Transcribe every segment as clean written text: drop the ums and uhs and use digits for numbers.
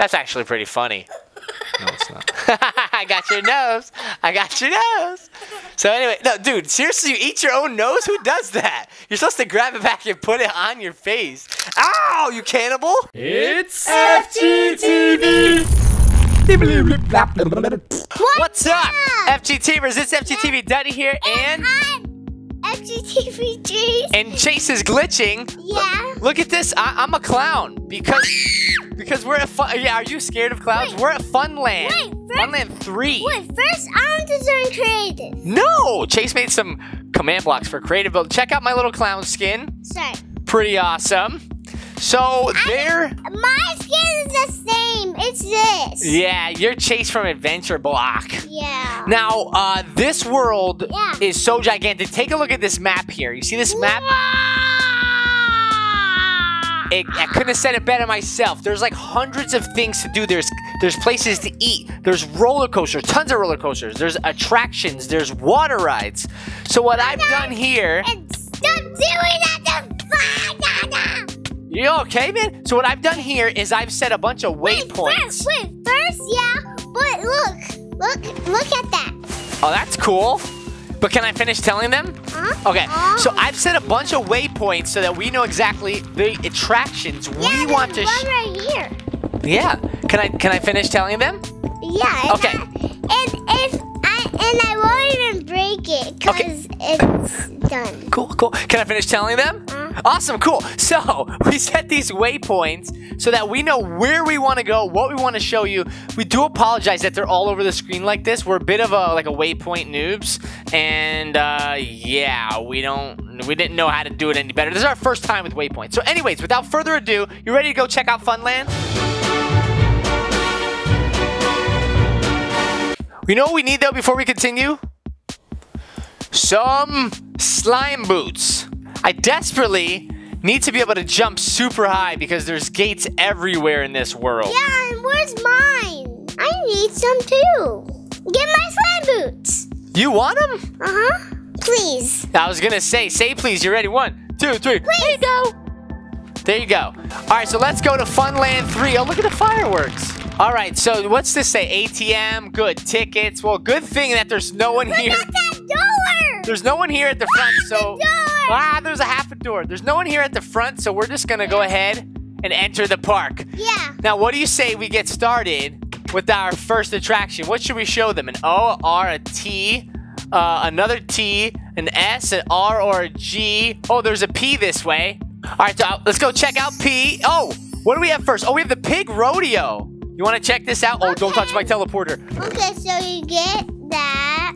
That's actually pretty funny. No, it's not. I got your nose. I got your nose. So anyway, no, dude, seriously, you eat your own nose? Who does that? You're supposed to grab it back and put it on your face. Ow, you cannibal. It's FGTV. What's up, FGTVers? It's FGTV Duddy here, and FGTV Chase. And Chase is glitching. Yeah. Look at this. I'm a clown because we're at fun. Yeah, are you scared of clowns? We're at Funland. Funland 3. Wait, first I want to learn creative. No, Chase made some command blocks for creative build. Check out my little clown skin. Sorry. Pretty awesome. So there. My skin is the same. It's this. Yeah, you're Chase from Adventure Block. Yeah. Now, this world is so gigantic. Take a look at this map here. You see this map? I couldn't have said it better myself. There's like hundreds of things to do. There's places to eat. There's roller coasters, tons of roller coasters. There's attractions. There's water rides. So what I've done here. And stop doing that to You okay, man? So what I've done here is I've set a bunch of waypoints. First, yeah. But look at that. Oh, that's cool. But can I finish telling them? Huh? Okay, so I've set a bunch of waypoints so that we know exactly the attractions we want to. One right here. Yeah. Can I finish telling them? Yeah. Okay. And I won't even break it because it's done. Cool. Can I finish telling them? Awesome, cool. So we set these waypoints so that we know where we want to go, what we want to show you. We do apologize that they're all over the screen like this. We're a bit of a waypoint noobs, and yeah, we didn't know how to do it any better. This is our first time with waypoints. So anyways, without further ado, you ready to go check out Funland? You know what we need though before we continue? Some slime boots. I desperately need to be able to jump super high because there's gates everywhere in this world. Yeah, and where's mine? I need some too. Get my slime boots. You want them? Uh-huh. Please. I was gonna say please. You ready? 1, 2, 3. Please. There you go. There you go. All right, so let's go to Funland 3. Oh, look at the fireworks. All right, so what's this say? ATM, good. Tickets. Well, good thing that there's no one here. Look at that door. There's no one here at the front, so. The door. There's a half a door. There's no one here at the front, so we're just gonna go ahead and enter the park. Yeah. Now, what do you say we get started with our first attraction? What should we show them? An O, R, a T, another T, an S, an R, or a G. Oh, there's a P this way. All right, so let's go check out P. Oh, what do we have first? Oh, we have the pig rodeo. You want to check this out? Oh, don't touch my teleporter. Okay, so you get that.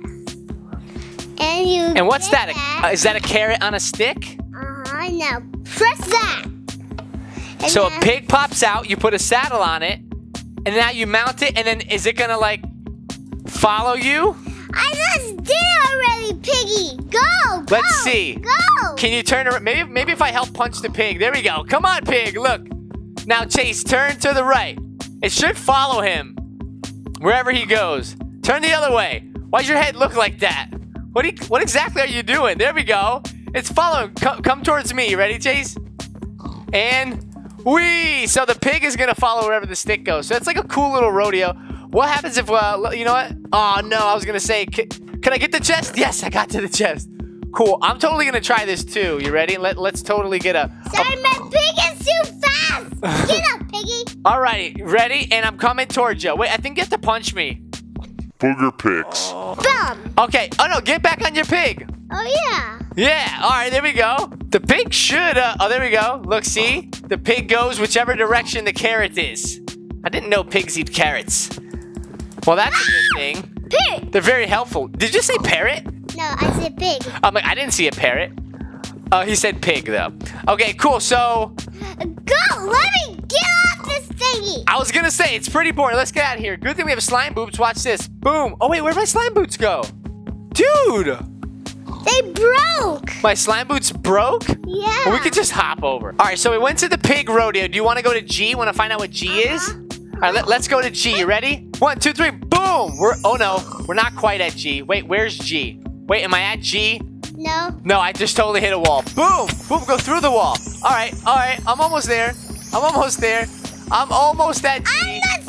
And you And what's that? Is that a carrot on a stick? Uh-huh, now press that. And So a then- pig pops out, you put a saddle on it, and now you mount it, and then is it gonna like follow you? I just did already, piggy. Go, go. Let's see. Go. Can you turn around? Maybe if I help punch the pig. There we go. Come on, pig. Look. Now, Chase, turn to the right. It should follow him wherever he goes. Turn the other way. Why does your head look like that? What exactly are you doing? There we go. It's following. Come towards me. You ready, Chase? And whee! So the pig is gonna follow wherever the stick goes. So it's like a cool little rodeo. What happens if, you know what? Oh no, I was gonna say, can I get the chest? Yes, I got to the chest. Cool. I'm totally gonna try this too. You ready? Let's totally get a. Sorry, my pig is too fast. Get up, piggy. All right, ready? And I'm coming towards you. Wait, I think you have to punch me. Booger picks. Bum. Okay. Oh no, get back on your pig. Oh yeah. Yeah. All right, there we go. The pig should. Oh, there we go. Look, see? The pig goes whichever direction the carrot is. I didn't know pigs eat carrots. Well, that's a good thing. Pig. They're very helpful. Did you say parrot? No, I said pig. I'm like, I didn't see a parrot. Oh, he said pig though. Okay, cool. So Go. Let me get off this thingy. I was gonna say it's pretty boring. Let's get out of here. Good thing we have slime boots. Watch this. Boom. Oh wait, where'd my slime boots go? Dude, They broke. my slime boots broke. Yeah. Well, we could just hop over. All right, so we went to the pig rodeo. Do you want to go to G? Want to find out what G is? All right, let's go to G. You ready? 1, 2, 3. Boom. Oh no, we're not quite at G. Wait, where's G? Wait, am I at G? No. No, I just totally hit a wall. Boom! Boom, go through the wall. All right, I'm almost there. I'm almost at G. I'm not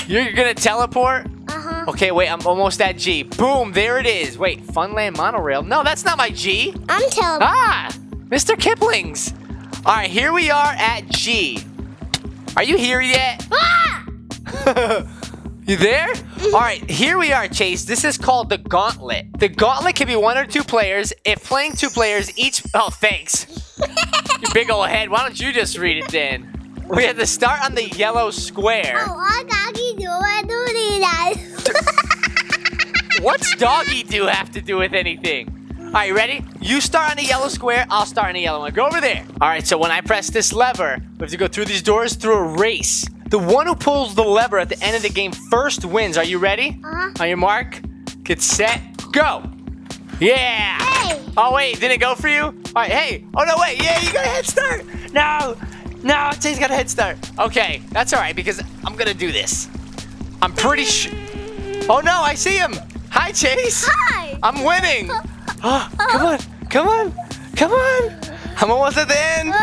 You're gonna teleport? Uh-huh. Okay, wait, I'm almost at G. Boom, there it is. Wait, Funland Monorail? No, that's not my G. I'm telling. Ah, Mr. Kipling's. All right, here we are at G. Are you here yet? Ah! You there? All right, here we are, Chase. This is called the Gauntlet. The Gauntlet can be 1 or 2 players. If playing 2 players each... Oh, thanks. You big old head. Why don't you just read it then? We have to start on the yellow square. Oh, I gotta do that. What's doggy do have to do with anything? All right, you ready? You start on the yellow square. I'll start on the yellow one. Go over there. All right, so when I press this lever, we have to go through these doors through a race. The one who pulls the lever at the end of the game first wins. Are you ready? Uh-huh. On your mark, get set, go. Yeah. Hey. Oh, wait, didn't it go for you? All right, hey. Oh, no, wait. Yeah, you got a head start. No, Chase got a head start. Okay, that's all right because I'm going to do this. I'm pretty sure. Oh, no, I see him. Hi, Chase. Hi. I'm winning. Oh, come on. I'm almost at the end.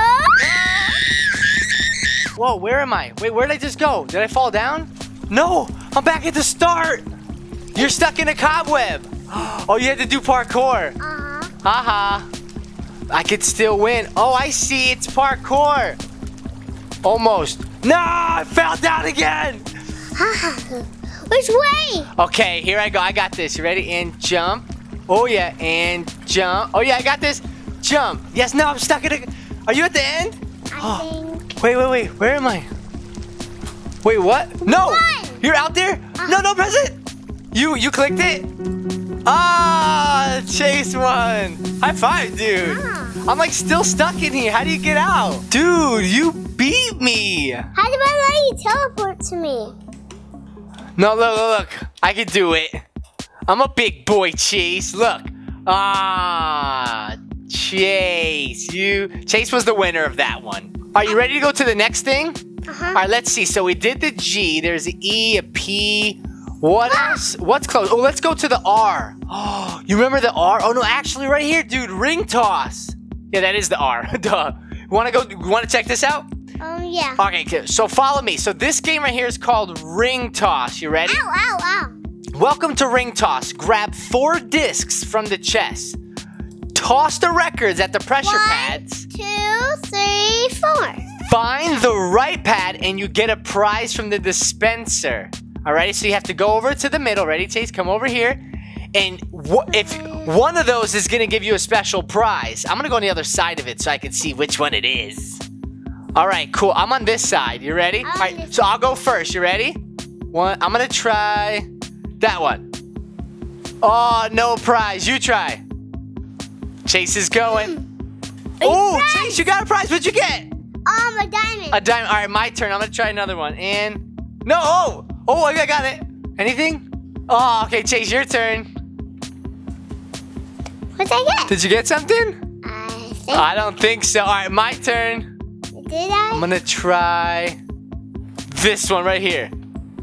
Whoa, where am I? Wait, where did I just go? Did I fall down? No, I'm back at the start. You're stuck in a cobweb. Oh, you had to do parkour. Uh-huh. Haha. I could still win. Oh, I see. It's parkour. Almost. No, I fell down again. Which way? Okay, here I go. I got this. You ready? And jump. Oh, yeah. And jump. Oh, yeah, I got this. Jump. Yes, no, I'm stuck in a... Are you at the end? I think. Wait. Where am I? Wait, what? No! What? You're out there? No, don't press it! You clicked it? Ah, Chase won. High five, dude. I'm like still stuck in here. How do you get out? Dude, you beat me. How do I let you teleport to me? No, look. I can do it. I'm a big boy, Chase. Look. Ah, Chase. Chase was the winner of that one. Are you ready to go to the next thing? Uh-huh. All right, let's see. So we did the G. There's an E, a P. What else? What's close? Oh, let's go to the R. Oh, you remember the R? Oh, no, actually right here, dude. Ring toss. Yeah, that is the R. Duh. You want to check this out? Yeah. Okay, good. So follow me. So this game right here is called Ring Toss. You ready? Ow. Welcome to Ring Toss. Grab 4 discs from the chest. Toss the records at the pressure pads. 1, 2, 3, 4. Find the right pad and you get a prize from the dispenser. Alrighty, so you have to go over to the middle. Ready, Chase? Come over here. And if one of those is going to give you a special prize, I'm going to go on the other side of it so I can see which one it is. Alright, cool. I'm on this side. You ready? Alright, so I'll go first. You ready? I'm going to try that one. Oh, no prize. You try. Chase is going. Oh, Chase, you got a prize. What'd you get? A diamond. A diamond. All right, my turn. I'm going to try another one. And no. Oh, I got it. Anything? Oh, okay, Chase, your turn. What'd I get? Did you get something? I think. I don't think so. All right, my turn. Did I? I'm going to try this one right here.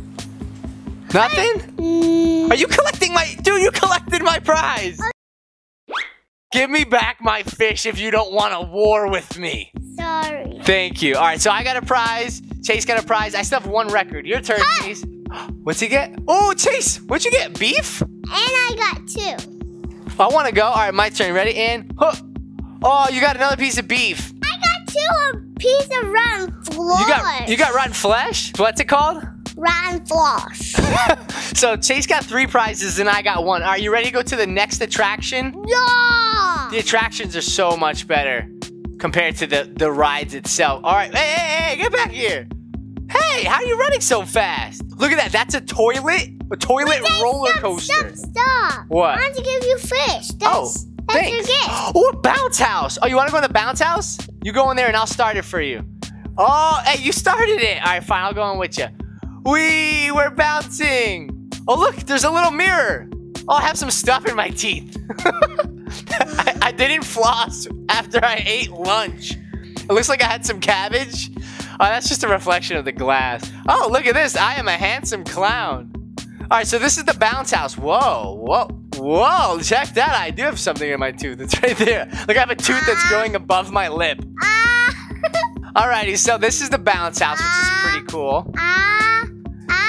Nothing? Are you collecting my... Dude, you collected my prize. Give me back my fish if you don't want a war with me. Sorry. Thank you. All right, so I got a prize. Chase got a prize. I still have 1 record. Your turn, Chase. What's he get? Oh, Chase, what'd you get? Beef? And I got 2. I want to go. All right, my turn. Ready? And... Oh, you got another piece of beef. I got 2 piece of rotten flesh. You got rotten flesh? What's it called? Rotten flesh. So Chase got 3 prizes and I got 1. Are you ready to go to the next attraction? Yeah. The attractions are so much better compared to the rides itself. All right, hey, get back here. Hey, how are you running so fast? Look at that. That's a toilet roller coaster. Stop. What? I want to give you fish. That's your thanks. gift. Oh, a bounce house. Oh, you want to go in the bounce house? You go in there and I'll start it for you. Oh, hey, you started it. All right, fine. I'll go in with you. We're bouncing. Oh, look, there's a little mirror. Oh, I have some stuff in my teeth. I didn't floss after I ate lunch. It looks like I had some cabbage. Oh, that's just a reflection of the glass. Oh, look at this. I am a handsome clown. All right, so this is the bounce house. Whoa. Check that. I do have something in my tooth. It's right there. Look, I have a tooth that's growing above my lip. Alrighty, so this is the bounce house, which is pretty cool.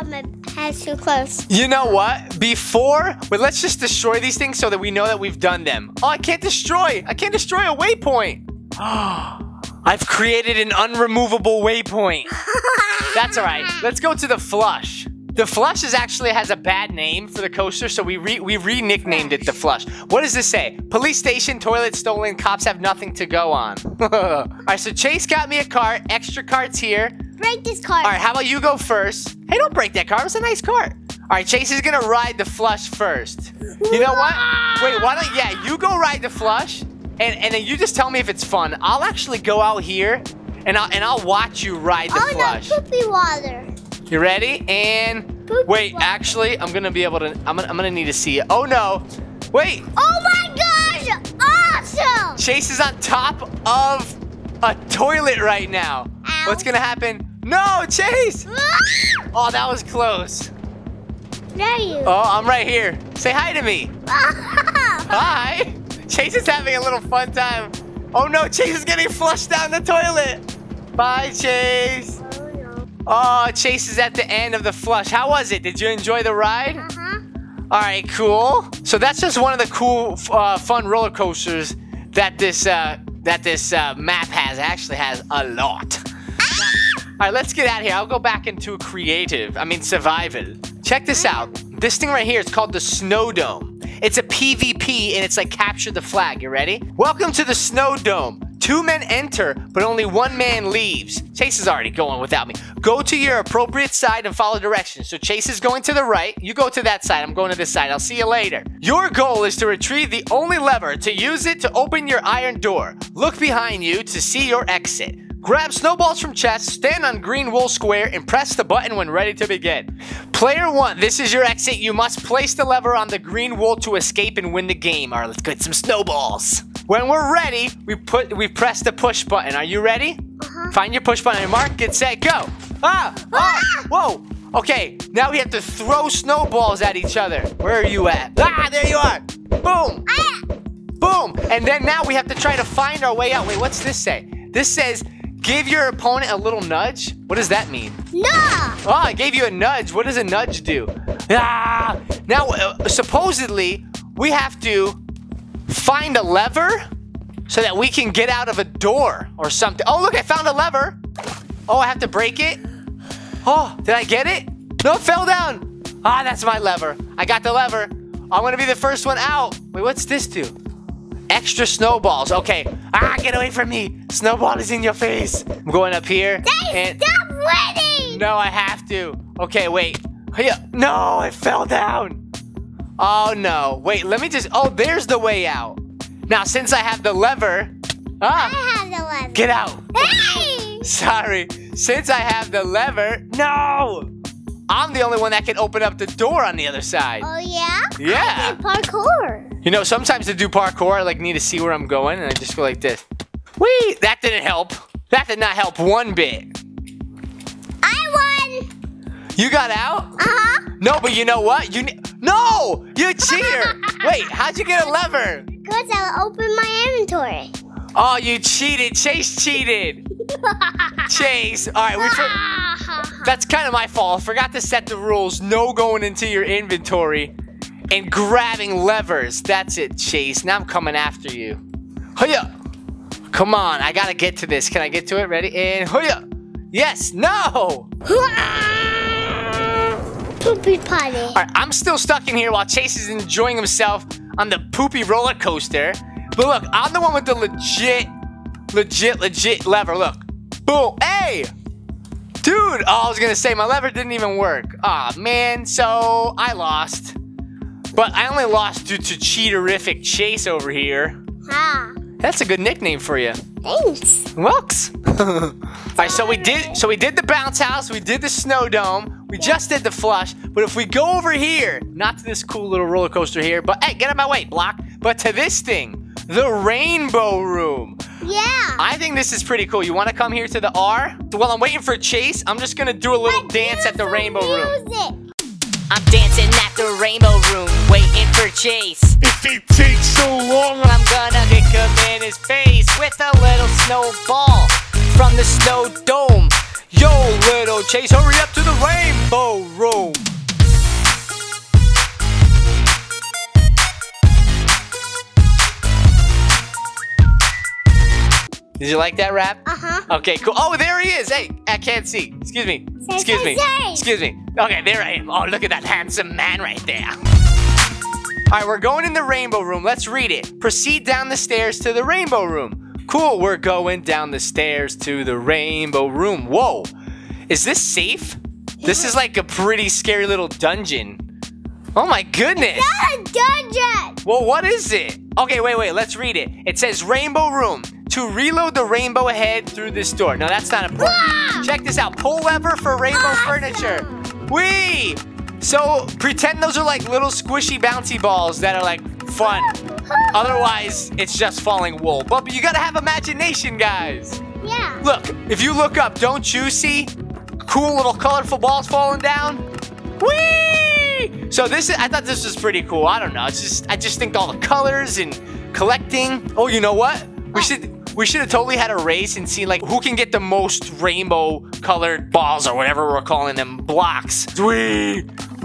have my hands too close. You know what? Wait, let's just destroy these things so that we know that we've done them. Oh, I can't destroy a waypoint. I've created an unremovable waypoint. That's all right. Let's go to the flush. The flush has a bad name for the coaster, so we re-nicknamed it the flush. What does this say? Police station, toilet stolen, cops have nothing to go on. All right, so Chase got me a cart. Extra carts here. Break this cart. All right, how about you go first? Hey, don't break that cart. It's a nice cart. All right, Chase is gonna ride the flush first. You know what? Wait, why don't you go ride the flush, and then you just tell me if it's fun. I'll actually go out here, and I'll watch you ride the flush. No, poopy water. You ready? And wait, actually, I'm gonna need to see it. Oh no! Wait! Oh my gosh! Awesome! Chase is on top of a toilet right now. Ow. What's gonna happen? No, Chase! Oh, that was close. Where are you? Oh, I'm right here. Say hi to me. Hi. Chase is having a little fun time. Oh no, Chase is getting flushed down the toilet. Bye, Chase. Oh, Chase is at the end of the flush. How was it? Did you enjoy the ride? All right, cool. So that's just one of the cool, fun roller coasters that this map has. It actually has a lot. All right, let's get out of here. I'll go back into survival. Check this out. This thing right here is called the Snow Dome. It's a PvP, and it's like capture the flag. You ready? Welcome to the Snow Dome. 2 men enter, but only 1 man leaves. Chase is already going without me. Go to your appropriate side and follow directions. So Chase is going to the right. You go to that side. I'm going to this side. I'll see you later. Your goal is to retrieve the only lever to use it to open your iron door. Look behind you to see your exit. Grab snowballs from chests, stand on green wool square, and press the button when ready to begin. Player 1, this is your exit. You must place the lever on the green wool to escape and win the game. All right, let's get some snowballs. When we're ready, we press the push button. Are you ready? Find your push button. Mark, get set, go. Whoa. Okay, now we have to throw snowballs at each other. Where are you at? There you are. Boom. Boom. And then now we have to try to find our way out. Wait, what's this say? This says, give your opponent a little nudge. What does that mean? No. Oh, I gave you a nudge. What does a nudge do? Now, supposedly, we have to find a lever so that we can get out of a door or something. Oh, look, I found a lever. Oh, I have to break it? Oh, did I get it? No, it fell down. That's my lever. I got the lever. I'm gonna be the first one out. Wait, what's this do? Extra snowballs. Okay. Get away from me. Snowball is in your face. I'm going up here. Stop winning. No, I have to. Okay, wait. No, it fell down. Oh, no. Wait, let me just... Oh, there's the way out. Now, since I have the lever... I have the lever. Get out. Hey! Sorry. Since I have the lever... No! I'm the only one that can open up the door on the other side. Oh, yeah? Yeah. I did parkour. You know, sometimes to do parkour, I need to see where I'm going, and I just go like this. Whee! That didn't help. That did not help one bit. I won. You got out? No, but you know what? No! You cheater! Wait, how'd you get a lever? Because I opened my inventory. Oh, you cheated. Chase cheated. Chase. All right, that's kind of my fault. I forgot to set the rules. No going into your inventory and grabbing levers. That's it, Chase. Now I'm coming after you. Hiya! Come on, I gotta get to this. Can I get to it? Ready? And hiya! Yes! No! Poopy potty. All right, I'm still stuck in here while Chase is enjoying himself on the poopy roller coaster. But look, I'm the one with the legit lever. Look. Boom. Hey! Dude! Oh, I was gonna say, my lever didn't even work. Aw, man. So, I lost. But I only lost due to cheaterific Chase over here. That's a good nickname for you. Thanks. Welks. All right, so we did the bounce house, we did the snow dome, we just did the flush. But if we go over here, not to this cool little roller coaster here, but hey, get out of my way, block. But to this thing, the rainbow room. Yeah. I think this is pretty cool. You want to come here to the R? So while I'm waiting for Chase, I'm just gonna do a little dance at the rainbow room. I'm dancing at the rainbow room, waiting for Chase. If it takes so long, I'm gonna kick him in his face with a little snowball from the snow dome. Yo, little Chase, hurry up to the rainbow room. Did you like that rap? Uh-huh. Okay, cool. Oh, there he is. Hey, I can't see. Excuse me. Excuse me. Excuse me. Okay, there I am. Oh, look at that handsome man right there. All right, we're going in the rainbow room. Let's read it. Proceed down the stairs to the rainbow room. Cool, we're going down the stairs to the rainbow room. Whoa, is this safe? This is like a pretty scary little dungeon. Oh my goodness. Not a dungeon. Well, what is it? Okay, wait, let's read it. It says rainbow room. To reload the rainbow head through this door. No, that's not important. Wow. Check this out. Pull lever for rainbow furniture. Whee! So, pretend those are like little squishy bouncy balls that are like fun. Otherwise, it's just falling wool. But you gotta have imagination, guys. Yeah. Look, if you look up, don't you see cool little colorful balls falling down? Whee! So I thought this was pretty cool. I don't know. I just think all the colors and collecting. Oh, you know what? We should have totally had a race and seen like who can get the most rainbow colored balls or whatever we're calling them, blocks. Whee!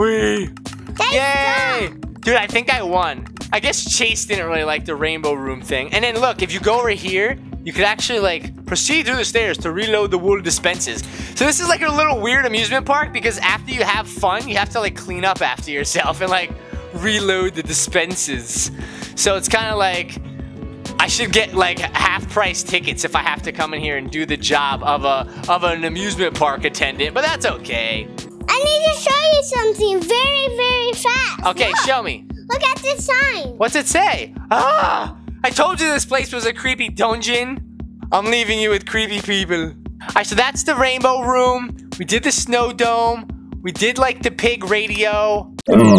Yay! Dude, I think I won. I guess Chase didn't really like the rainbow room thing. And then look, if you go over here, you could actually like proceed through the stairs to reload the wool dispenses. So this is like a little weird amusement park because after you have fun, you have to like clean up after yourself and like reload the dispenses. So it's kind of like I should get like half-price tickets if I have to come in here and do the job of an amusement park attendant, but that's okay. I need to show you something very, very fast. Okay, Look. show me. Look at the sign. What's it say? Ah! I told you this place was a creepy dungeon. I'm leaving you with creepy people. Alright, so that's the rainbow room. We did the snow dome. We did like the pig radio.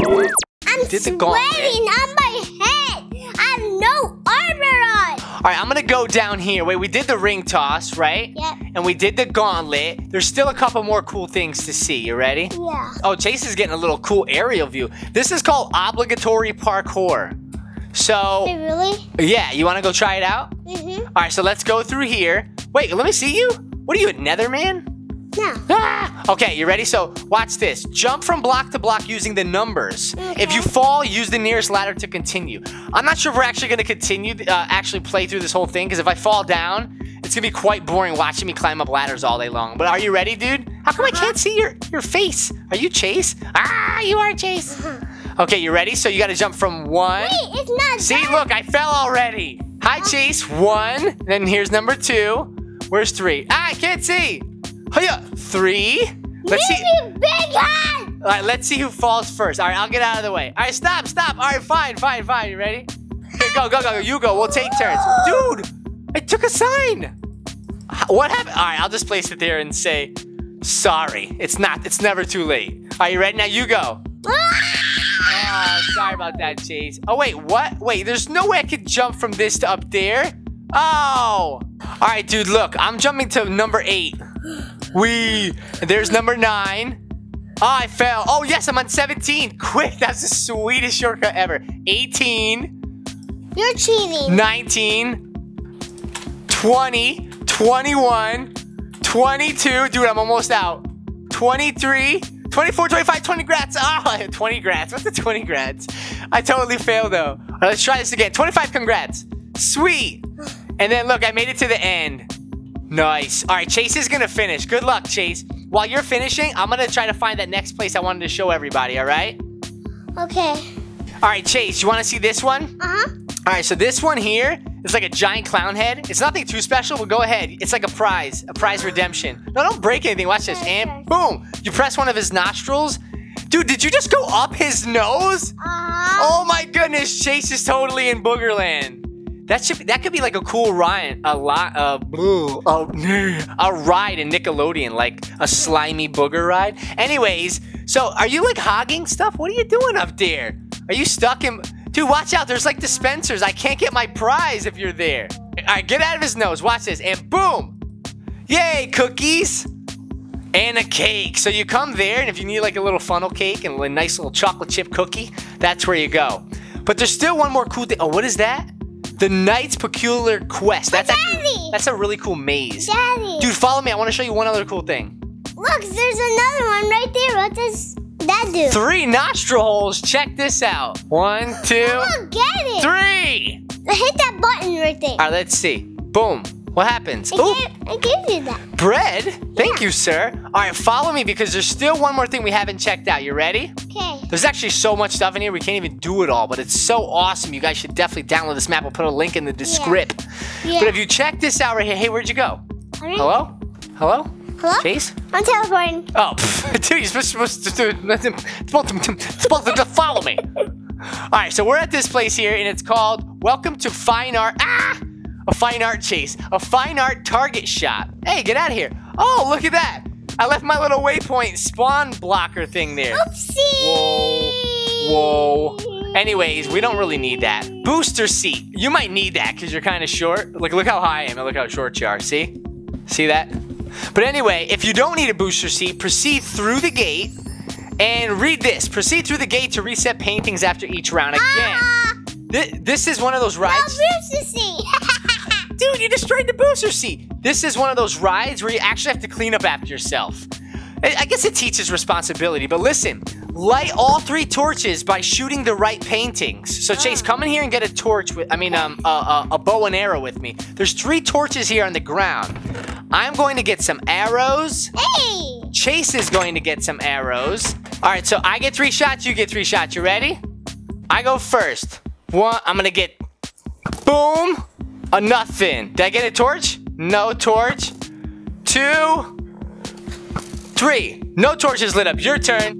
I'm Did the sweating gauntlet. on my head. I have no armor on. Alright, I'm gonna go down here. Wait, we did the ring toss, right? Yep. And we did the gauntlet. There's still a couple more cool things to see. You ready? Yeah. Oh, Chase is getting a little cool aerial view. This is called obligatory parkour. So, Wait, really? yeah, you wanna go try it out? Mm-hmm. Alright, so let's go through here. Wait, let me see you. What are you, a Netherman? No. Ah! Okay, you ready? So, watch this. Jump from block to block using the numbers. Okay. If you fall, use the nearest ladder to continue. I'm not sure if we're actually going to continue, actually play through this whole thing, because if I fall down, it's going to be quite boring watching me climb up ladders all day long. But are you ready, dude? How come I can't see your face? Are you Chase? Ah, you are Chase. Okay, you ready? So you got to jump from 1. Wait, it's not See, that. look, I fell already. Hi, Chase. 1. Then here's number 2. Where's 3? Ah, I can't see. Hiya, 3. Let's see. Maybe big hand. All right, let's see who falls first. All right, I'll get out of the way. All right, stop. All right, fine. You ready? Okay, go. You go. We'll take turns. Dude, I took a sign. What happened? All right, I'll just place it there and say, sorry. It's never too late. Are you ready? Now you go. Oh, sorry about that, Chase. Oh, wait, what? Wait, there's no way I could jump from this to up there. Oh. All right, dude, look. I'm jumping to number 8. There's number 9. Oh, I fell. Oh, yes, I'm on 17. Quick, that's the sweetest shortcut ever. 18. You're cheating. 19. 20. 21. 22. Dude, I'm almost out. 23. 24, 25, 20 grats. Oh, 20 grats. What's the 20 grats? I totally failed, though. All right, let's try this again. 25 congrats. Sweet. And then, look, I made it to the end. Nice. All right, Chase is going to finish. Good luck, Chase. While you're finishing, I'm going to try to find that next place I wanted to show everybody, all right? Okay. All right, Chase, you want to see this one? Uh-huh. All right, so this one here is like a giant clown head. It's nothing too special, but go ahead. It's like a prize redemption. No, don't break anything. Watch this. And boom, you press one of his nostrils. Dude, did you just go up his nose? Uh-huh. Oh my goodness, Chase is totally in Boogerland. That could be like a cool ride, a ride in Nickelodeon, like a slimy booger ride. Anyways, so are you like hogging stuff? What are you doing up there? Are you stuck in? Dude, watch out! There's like dispensers. I can't get my prize if you're there. All right, get out of his nose. Watch this, and boom! Yay, cookies and a cake. So you come there, and if you need like a little funnel cake and a nice little chocolate chip cookie, that's where you go. But there's still one more cool thing. Oh, what is that? The Knight's Peculiar Quest. That's Daddy! that's a really cool maze. Daddy. Dude, follow me. I want to show you one other cool thing. Look, there's another one right there. What does that do? 3 nostril holes. Check this out. 1, 2, Oh, get it. 3. Hit that button right there. All right, let's see. Boom. What happens? Ooh, I gave you that. bread. Thank you, sir. All right, follow me because there's still one more thing we haven't checked out. You ready? Okay. There's actually so much stuff in here, we can't even do it all, but it's so awesome. You guys should definitely download this map. We'll put a link in the description. Yeah. But if you check this out right here, hey, where'd you go? All right. Hello? Hello? Hello? Chase? I'm teleporting. Oh, dude, you're supposed to do supposed to follow me. All right, so we're at this place here, and it's called Welcome to Fine Art. A fine art chase. A fine art target shop. Hey, get out of here. Oh, look at that. I left my little waypoint spawn blocker thing there. Oopsie. Whoa. Anyways, we don't really need that. Booster seat. You might need that because you're kind of short. Look how high I am and look how short you are. See? See that? But anyway, if you don't need a booster seat, proceed through the gate and read this. Proceed through the gate to reset paintings after each round. Again, this is one of those rides. Booster seat. Dude, you destroyed the booster seat. This is one of those rides where you actually have to clean up after yourself. I guess it teaches responsibility, but listen, light all 3 torches by shooting the right paintings. So Chase, come in here and get a torch with, a bow and arrow with me. There's 3 torches here on the ground. I'm going to get some arrows. Hey. Chase is going to get some arrows. All right, so I get 3 shots, you get 3 shots. You ready? I go first. 1, I'm gonna get, boom, a nothing. Did I get a torch? No torch. 2, 3. No torches lit up. Your turn.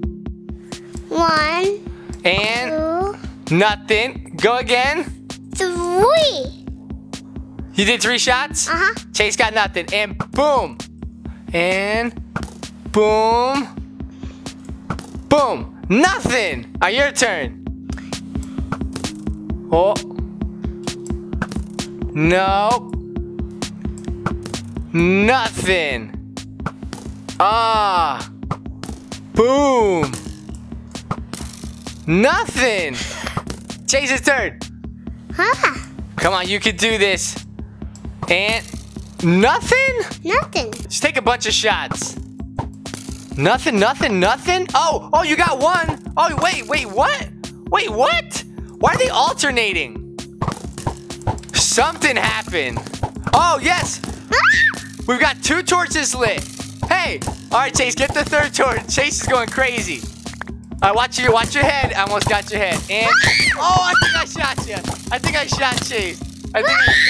1, And 2, nothing. Go again. 3. You did 3 shots? Uh-huh. Chase got nothing. And boom. And boom. Boom. Nothing. All right, your turn. Oh. No. Nothing. Ah. Boom. Nothing. Chase's turn. Huh? Come on, you can do this. And nothing? Nothing. Just take a bunch of shots. Nothing, nothing, nothing? Oh, you got 1. Oh, wait, what? Wait, what? Why are they alternating? Something happened. Oh, yes. We've got 2 torches lit. Hey, all right, Chase, get the 3rd torch. Chase is going crazy. All right, watch your head. I almost got your head. And, oh, I think I shot you. I think I shot Chase. Wait,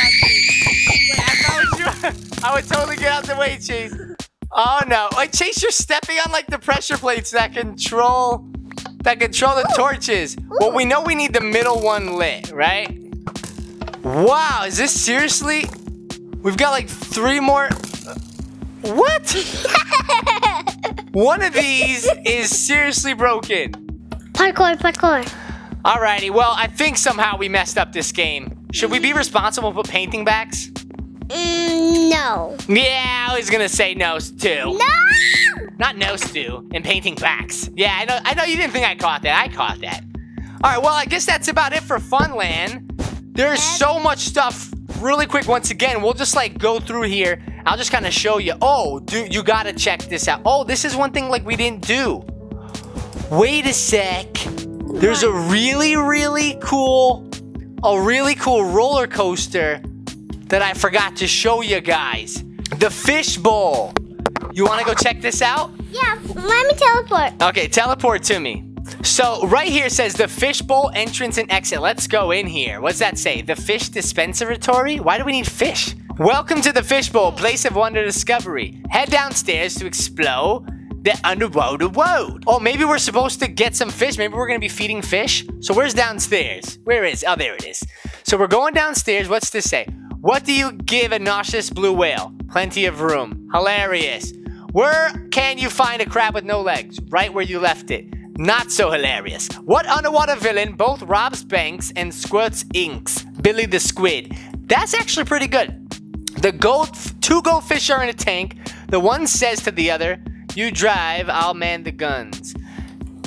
if I was you, I would totally get out the way, Chase. Oh, no. Wait, Chase, you're stepping on, like, the pressure plates that control the torches. Well, we know we need the middle one lit, right? Wow, is this seriously? We've got like 3 more. What? One of these is seriously broken. Parkour. Alrighty, well, I think somehow we messed up this game. Should we be responsible for painting backs? No. Yeah, I was gonna say no, Stu. No! Not no, Stu, and painting backs. Yeah, I know you didn't think I caught that. I caught that. Alright, well, I guess that's about it for Funland. There's so much stuff. Really quick, once again, we'll just like go through here. I'll just kind of show you. Oh, dude, you gotta check this out. Oh, this is one thing like we didn't do. Wait a sec. There's a really cool roller coaster that I forgot to show you guys. The Fishbowl. You wanna go check this out? Yeah, let me teleport. Okay, teleport to me. So right here says the Fishbowl entrance and exit. Let's go in here. What's that say? The Fish Dispensatory? Why do we need fish? Welcome to the Fishbowl, place of wonder discovery. Head downstairs to explore the underwater world. Oh, maybe we're supposed to get some fish. Maybe we're gonna be feeding fish. So where's downstairs? Where is? Oh, there it is. So we're going downstairs. What's this say? What do you give a nauseous blue whale? Plenty of room. Hilarious. Where can you find a crab with no legs? Right where you left it. Not so hilarious. What underwater villain both robs banks and squirts inks? Billy the Squid. That's actually pretty good. Two goldfish are in a tank. The one says to the other, you drive, I'll man the guns.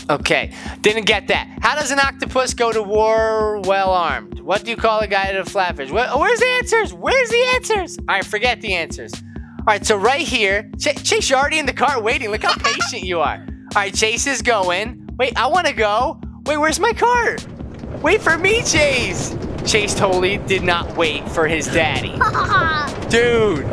Okay, didn't get that. How does an octopus go to war well armed? What do you call a guy to flatfish? Where's the answers? Where's the answers? All right, forget the answers. All right, so right here, Chase, you're already in the car waiting. Look how patient you are. All right, Chase is going. Wait, I want to go. Wait, where's my car? Wait for me, Chase. Chase totally did not wait for his daddy. Dude.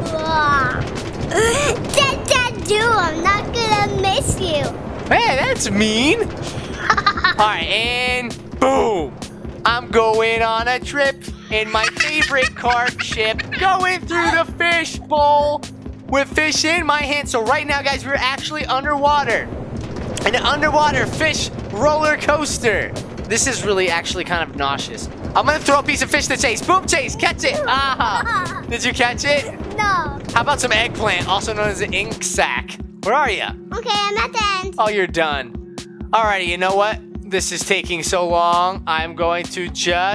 Dude, I'm not gonna miss you. Hey, that's mean. All right, and boom. I'm going on a trip in my favorite carp ship, going through the fish bowl with fish in my hand. So right now, guys, we're actually underwater. An underwater fish roller coaster. This is really actually kind of nauseous. I'm gonna throw a piece of fish to Chase. Boom, Chase, catch it. Ah, did you catch it? No. How about some eggplant, also known as an ink sac? Where are you? Okay, I'm at the end. Oh, you're done. Alrighty, you know what? This is taking so long. I'm going to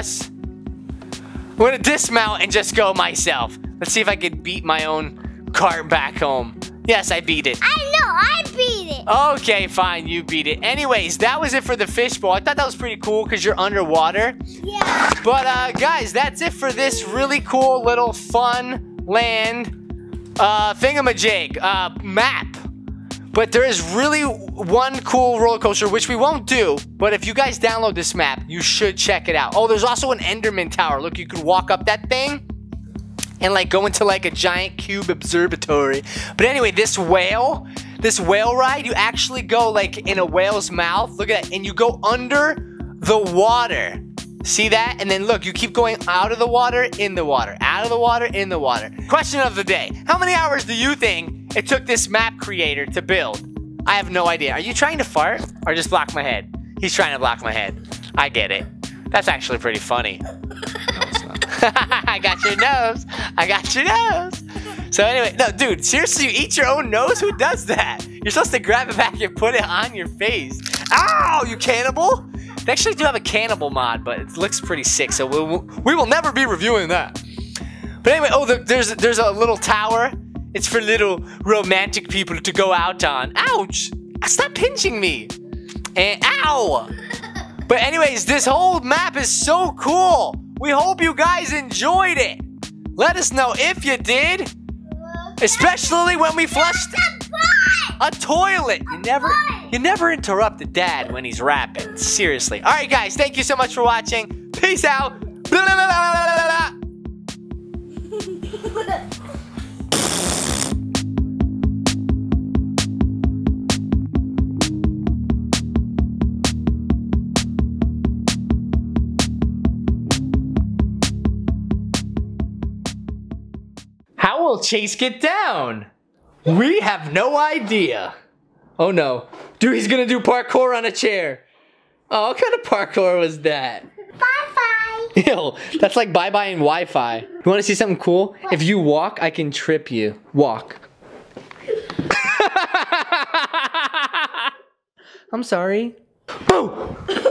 dismount and just go myself. Let's see if I can beat my own cart back home. Yes, I beat it. I know, I beat it. Okay, fine, you beat it. Anyways, that was it for the fishbowl. I thought that was pretty cool because you're underwater. Yeah. But guys, that's it for this really cool little fun land thingamajig map. But there is really one cool roller coaster, which we won't do. But if you guys download this map, you should check it out. Oh, there's also an Enderman Tower. Look, you could walk up that thing and like go into like a giant cube observatory. But anyway, this whale ride, you actually go like in a whale's mouth. Look at that. And you go under the water. See that? And then look, you keep going out of the water, in the water, out of the water, in the water. Question of the day. How many hours do you think it took this map creator to build? I have no idea. Are you trying to fart or just block my head? He's trying to block my head. I get it. That's actually pretty funny. No, it's not. I got your nose. I got your nose. So anyway, no, dude, seriously, you eat your own nose? Who does that? You're supposed to grab it back and put it on your face. Ow, you cannibal! They actually do have a cannibal mod, but it looks pretty sick, so we will never be reviewing that. But anyway, oh, there's a little tower. It's for little romantic people to go out on. Ouch! Stop pinching me. And ow! But anyways, this whole map is so cool. We hope you guys enjoyed it. Let us know if you did. Especially when we flushed a toilet. You never interrupt the dad when he's rapping. Seriously. All right, guys. Thank you so much for watching. Peace out. Blah, blah, blah, blah, blah, blah. How will Chase get down? We have no idea. Oh no. Dude, he's gonna do parkour on a chair. Oh, what kind of parkour was that? Bye-bye. Ew, that's like bye-bye in Wi-Fi. You wanna see something cool? What? If you walk, I can trip you. Walk. I'm sorry. Boo!